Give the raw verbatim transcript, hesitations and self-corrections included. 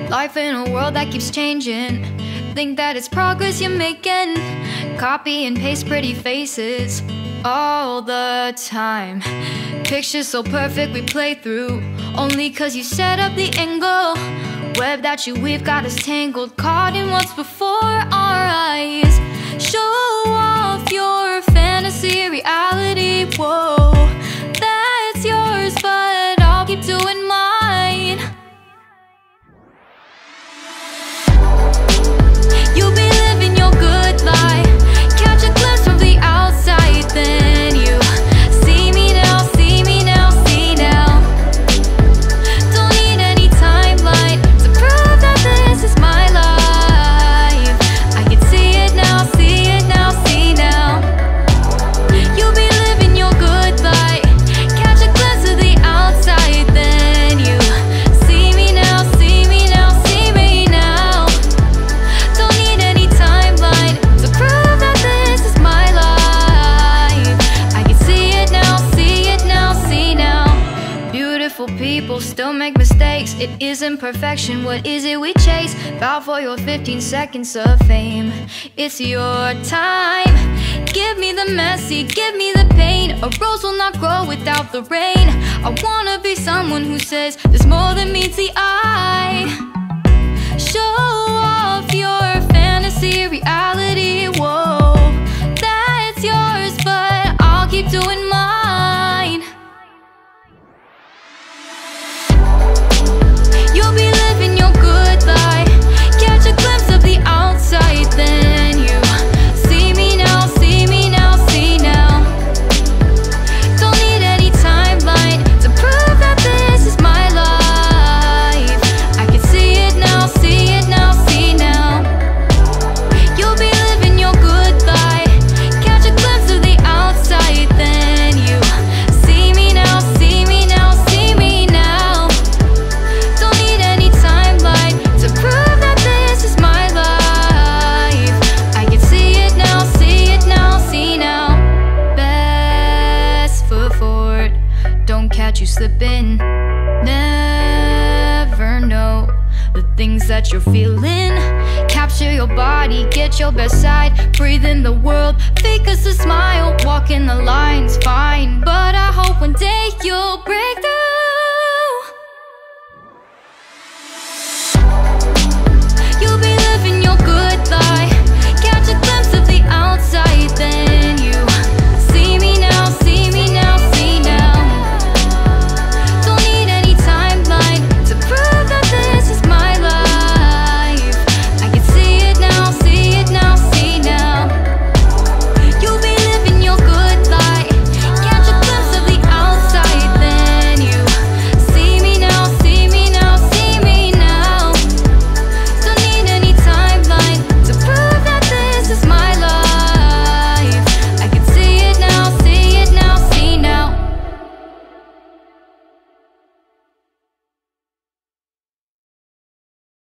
Life in a world that keeps changing. Think that it's progress you're making. Copy and paste pretty faces all the time. Pictures so perfect we play through, only cause you set up the angle. Web that you weave got us tangled, caught in what's before our eyes. Show off your fantasy reality, whoa, that's yours, but I'll keep doing mine. You'll be living your good life, catch a glimpse from the outside, then you see me now, see me now, see now. Don't need any timeline to prove that this is my life. I can see it now, see it now, see now. You'll be living your good life, catch a glimpse of the outside, then you see me now, see me now, see me now. Don't need any timeline to prove that this is my life. I can see it now, see it now, see now. Beautiful people still make mistakes. It isn't perfection, what is it we chase? Bow for your fifteen seconds of fame. It's your time. Give me the messy, give me the pain. A rose will not grow without the rain. I wanna be someone who says there's more than meets the eye. Show off your fantasy reality, whoa, that's yours, but I'll keep doing mine. You'll be living your good life, catch a glimpse of the outside, then you see me now, see me now, see now. Don't need any timeline to prove that this is my life. I can see it now, see it now, see now. You'll be living your good life, catch a glimpse of the outside, then you see me now, see me now, see me now. Don't need any timeline to prove that this is my life. I can see it now, see it now, see now. Best foot forward, don't catch you slipping. Never know the things that you're feeling. Capture your body, get your best side. Breathe in the world, fake us a smile. Walking the lines, fine, but I hope one day you'll break through.